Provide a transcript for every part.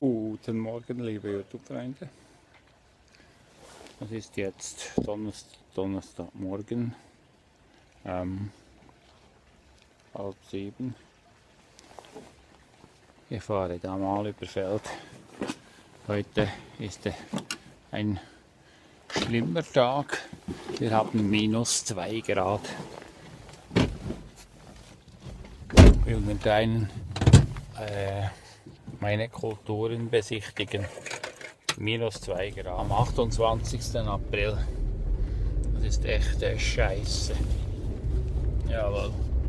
Guten Morgen, liebe YouTube-Freunde. Es ist jetzt Donnerstagmorgen, 6:30. Ich fahre da mal über Feld. Heute ist ein schlimmer Tag. Wir haben -2 Grad. Wir werden meine Kulturen besichtigen. -2 Grad am 28. April. Das ist echte Scheiße. Jawohl.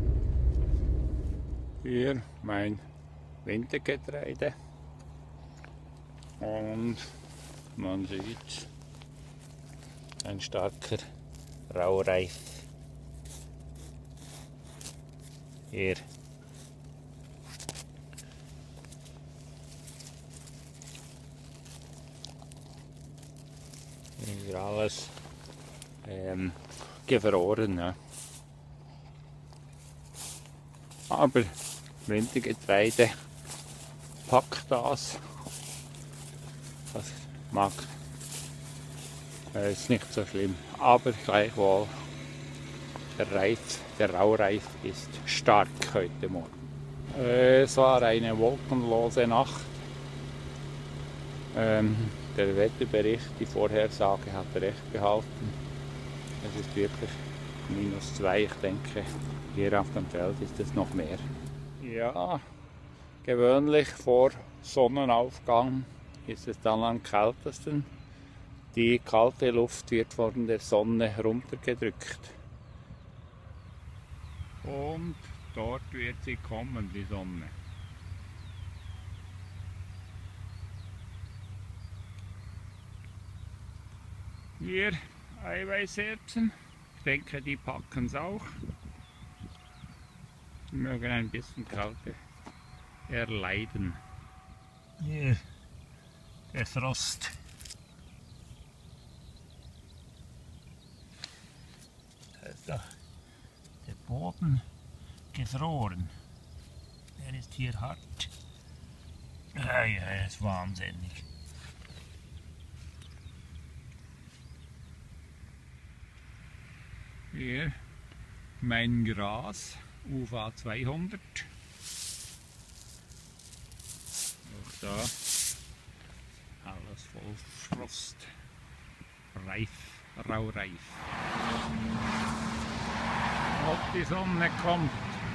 Hier mein Wintergetreide. Und man sieht ein starker Raureif. Hier. Hier alles gefroren. Ja. Aber Wintergetreide packt das. Das mag. Ist nicht so schlimm. Aber gleichwohl, der Raureif ist stark heute Morgen. Es war eine wolkenlose Nacht. Der Wetterbericht, die Vorhersage hat recht behalten. Es ist wirklich -2. Ich denke, hier auf dem Feld ist es noch mehr. Ja, gewöhnlich vor Sonnenaufgang ist es dann am kältesten. Die kalte Luft wird von der Sonne runtergedrückt. Und dort wird sie kommen, die Sonne. Hier Eiweißerbsen. Ich denke, die packen es auch. Die mögen ein bisschen Kälte erleiden. Hier der Frost. Da ist doch der Boden gefroren. Der ist hier hart. Ja, er ist wahnsinnig. Hier mein Gras, UVA 200. Auch da alles voll Frost, raureif. Ob die Sonne kommt.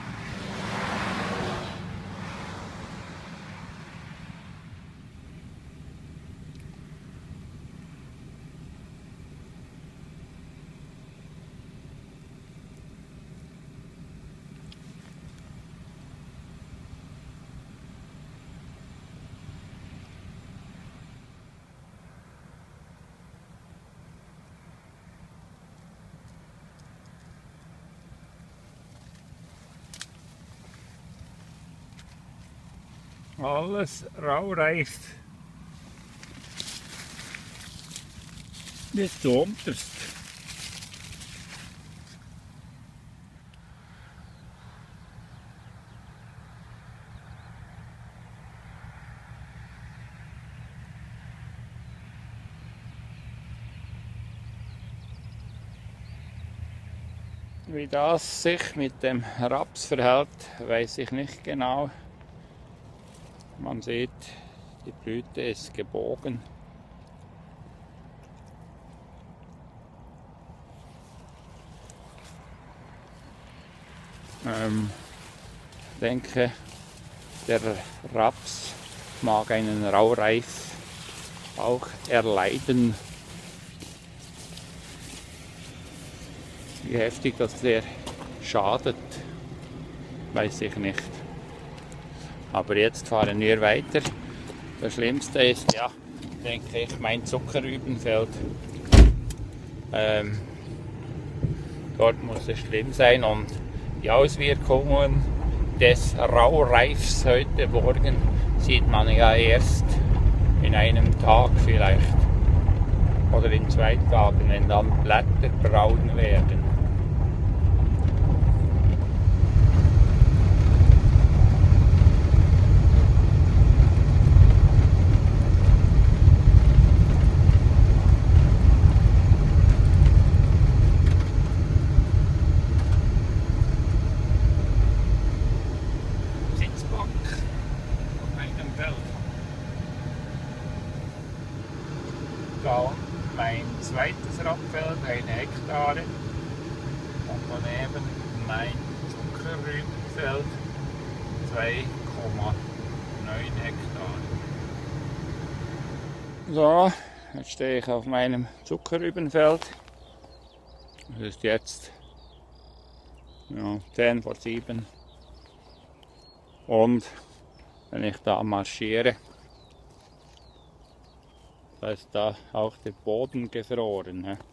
Alles raureif bis zu unterst. Wie das sich mit dem Raps verhält, weiß ich nicht genau. Man sieht, die Blüte ist gebogen. Ich denke, der Raps mag einen Raureif auch erleiden. Wie heftig das der schadet, weiß ich nicht. Aber jetzt fahren wir weiter. Das Schlimmste ist, ja, denke ich, mein Zuckerrübenfeld. Dort muss es schlimm sein und die Auswirkungen des Raureifs heute Morgen sieht man ja erst in einem Tag vielleicht oder in 2 Tagen, wenn dann Blätter braun werden. zweites Rapfeld, 1 Hektar. Und daneben mein Zuckerrübenfeld, 2,9 Hektar. So, jetzt stehe ich auf meinem Zuckerrübenfeld. Es ist jetzt 10 vor 7. Und wenn ich da marschiere, da ist da auch der Boden gefroren. Ne?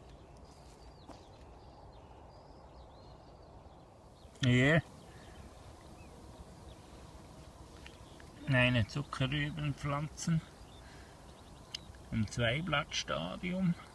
Hier eine Zuckerrübenpflanzen im Zweiblattstadium.